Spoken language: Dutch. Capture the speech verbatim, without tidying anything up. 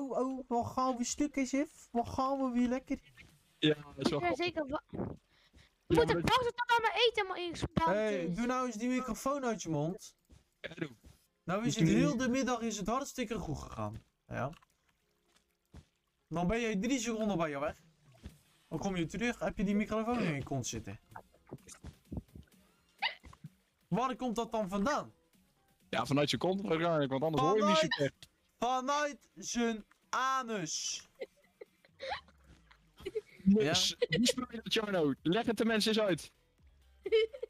oh, oh, wat gaan we stukjes, Sif? Wat gaan we weer lekker? Ja, dat is wel Ja, grappig. zeker. Wa- We Ja, moeten maar dat- wachten tot al mijn eten helemaal ingebouwd Hé, is. doe nou eens die microfoon uit je mond. Ja, doe. Nou is het heel de middag is het hartstikke goed gegaan. Ja. Dan ben je drie seconden bij je weg. Dan kom je terug, heb je die microfoon in je kont zitten. Waar komt dat dan vandaan? Ja, vanuit je kont waarschijnlijk, want anders hoor je hem niet Vanuit- super. Vanuit zijn anus. Dus, hoe speel je dat, Jarno? Leg het de mensen eens uit.